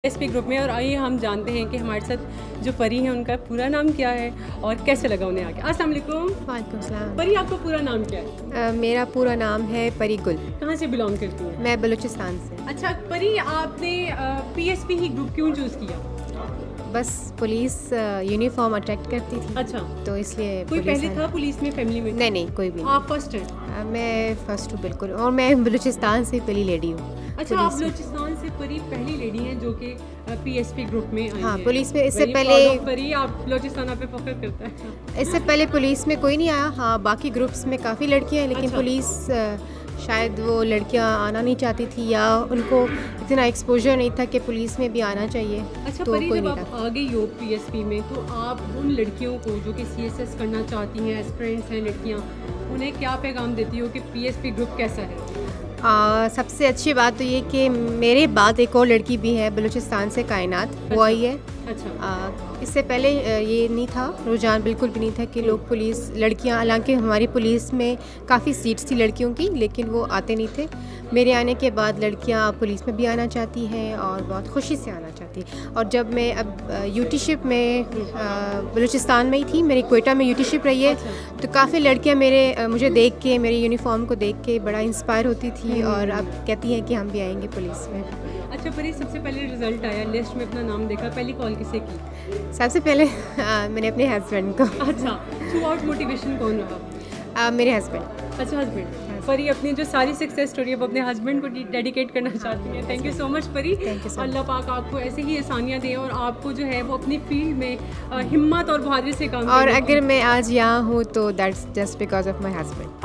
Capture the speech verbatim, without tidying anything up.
SP group में। और आइए हम जानते हैं कि हमारे साथ जो परी हैं उनका पूरा नाम क्या है और कैसे लगा उन्हें आके। अस्सलाम वालेकुम। वालेकुम सलाम। परी, आपका पूरा नाम क्या है? uh, मेरा पूरा नाम है परी गुल। कहाँ से बिलोंग करती हैं? मैं बलूचिस्तान से। अच्छा परी, आपने पीएसपी ही ग्रुप क्यों चूज़ किया? बस पुलिस यूनिफॉर्म अट्रैक्ट करती थी। अच्छा, तो इसलिए कोई पहले था पुलिस में फैमिली में? नहीं नहीं कोई भी नहीं। आप फर्स्ट हैं? uh, मैं फर्स्ट हूँ बिल्कुल, और मैं बलूचिस्तान से पहली लेडी हूँ। अच्छा, आप बलूचिस्तान से परी पहली लेडी हैं जो कि पीएसपी ग्रुप में आई हाँ, हैं। पुलिस में इससे Very पहले proud of परी, आप बलूचिस्तान आप पे फख्र करता है। इससे पहले पुलिस में कोई नहीं आया। हाँ, बाकी ग्रुप्स में काफ़ी लड़कियाँ हैं, लेकिन अच्छा। पुलिस uh, शायद वो लड़कियाँ आना नहीं चाहती थी, या उनको इतना एक्सपोजर नहीं था कि पुलिस में भी आना चाहिए। अच्छा तो परी, कोई जब नहीं आप था। आ गई हो पीएसपी में तो आप उन लड़कियों को जो कि सीएसएस करना चाहती हैं, एस्पिरेंट्स हैं लड़कियां, उन्हें क्या पैगाम देती हो कि पीएसपी ग्रुप कैसा है? आ, सबसे अच्छी बात तो ये कि मेरे बाद एक और लड़की भी है बलूचिस्तान से, कायनात, वो आई है। अच्छा। आ, इससे पहले ये नहीं था, रुझान बिल्कुल भी नहीं था कि लोग पुलिस लड़कियां, हालांकि हमारी पुलिस में काफ़ी सीट्स थी लड़कियों की, लेकिन वो आते नहीं थे। मेरे आने के बाद लड़कियां पुलिस में भी आना चाहती हैं और बहुत खुशी से आना चाहती हैं। और जब मैं अब यूटीशिप में बलूचिस्तान में ही थी, मेरी क्वेटा में यूटीशिप रही है, तो काफ़ी लड़कियां मेरे मुझे देख के, मेरे यूनिफॉर्म को देख के बड़ा इंस्पायर होती थी और अब कहती हैं कि हम भी आएंगे पुलिस में। अच्छा परी, सबसे पहले रिजल्ट आया, लिस्ट में अपना नाम देखा, पहली कॉल किसे की? सबसे पहले आ, मैंने अपने हस्बैंड को। अच्छा, थ्रू आउट मोटिवेशन कौन रहा? आ, मेरे हस्बैंड। अच्छा, हस्बैंड। परी, अपनी जो सारी सक्सेस स्टोरी है अपने हस्बैंड को डेडिकेट करना चाहती हैं। थैंक यू सो मच परी। अल्लाह पाक आपको ऐसे ही आसानियाँ दे और आपको जो है वो अपनी फील्ड में हिम्मत और बहादुरी से काम। और अगर मैं आज यहाँ हूँ तो that's just because of my husband.